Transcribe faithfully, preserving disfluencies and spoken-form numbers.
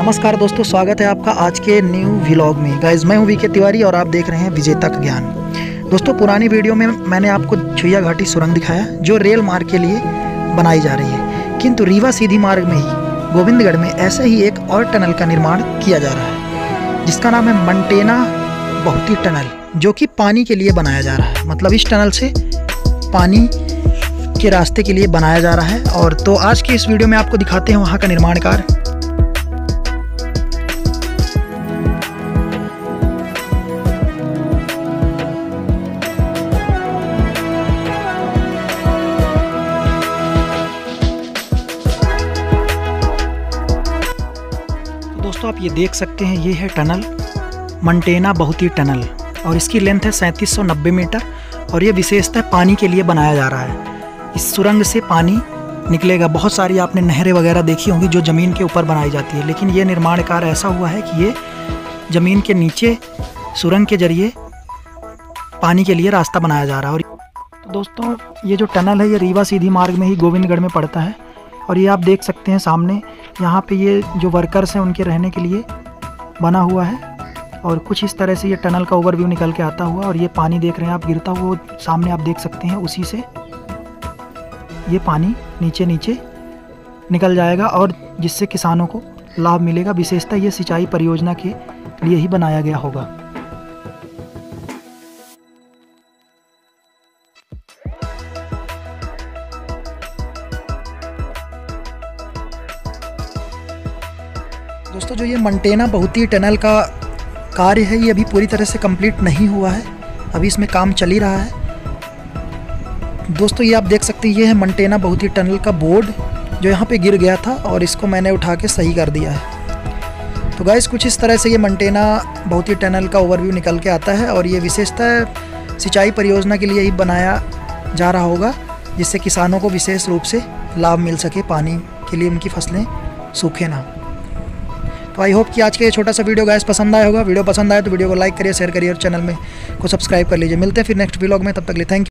नमस्कार दोस्तों, स्वागत है आपका आज के न्यू व्लॉग में। गाइस, मैं हूं वीके तिवारी और आप देख रहे हैं विजेता का ज्ञान। दोस्तों, पुरानी वीडियो में मैंने आपको छुइया घाटी सुरंग दिखाया जो रेल मार्ग के लिए बनाई जा रही है, किंतु रीवा सीधी मार्ग में ही गोविंदगढ़ में ऐसे ही एक और टनल का निर्माण किया जा रहा है जिसका नाम है मंटेना बहुती टनल, जो कि पानी के लिए बनाया जा रहा है। मतलब इस टनल से पानी के रास्ते के लिए बनाया जा रहा है। और तो आज की इस वीडियो में आपको दिखाते हैं वहाँ का निर्माण कार्य। दोस्तों, आप ये देख सकते हैं, ये है टनल मंटेना बहुती टनल और इसकी लेंथ है सैंतीस सौ नब्बे मीटर और ये विशेषतः पानी के लिए बनाया जा रहा है। इस सुरंग से पानी निकलेगा। बहुत सारी आपने नहरें वगैरह देखी होंगी जो ज़मीन के ऊपर बनाई जाती है, लेकिन ये निर्माण कार्य ऐसा हुआ है कि ये ज़मीन के नीचे सुरंग के जरिए पानी के लिए रास्ता बनाया जा रहा है। और तो दोस्तों, ये जो टनल है ये रीवा सीधी मार्ग में ही गोविंदगढ़ में पड़ता है। और ये आप देख सकते हैं सामने, यहाँ पे ये जो वर्कर्स हैं उनके रहने के लिए बना हुआ है। और कुछ इस तरह से ये टनल का ओवरव्यू निकल के आता हुआ, और ये पानी देख रहे हैं आप गिरता हुआ, सामने आप देख सकते हैं, उसी से ये पानी नीचे नीचे निकल जाएगा और जिससे किसानों को लाभ मिलेगा। विशेषतः ये सिंचाई परियोजना के लिए ही बनाया गया होगा। दोस्तों, जो ये मंटेना बहुती टनल का कार्य है ये अभी पूरी तरह से कंप्लीट नहीं हुआ है, अभी इसमें काम चल ही रहा है। दोस्तों, ये आप देख सकते हैं, ये है मंटेना बहुती टनल का बोर्ड जो यहाँ पे गिर गया था और इसको मैंने उठा के सही कर दिया है। तो गाइस, कुछ इस तरह से ये मंटेना बहुती टनल का ओवरव्यू निकल के आता है और ये विशेषतः सिंचाई परियोजना के लिए ही बनाया जा रहा होगा, जिससे किसानों को विशेष रूप से लाभ मिल सके, पानी के लिए उनकी फसलें सूखे ना। तो आई होप कि आज का ये छोटा सा वीडियो गाइस पसंद आया होगा। वीडियो पसंद आए तो वीडियो को लाइक करिए, शेयर करिए और चैनल में को सब्सक्राइब कर लीजिए। मिलते हैं फिर नेक्स्ट व्लॉग में, तब तक के लिए थैंक यू।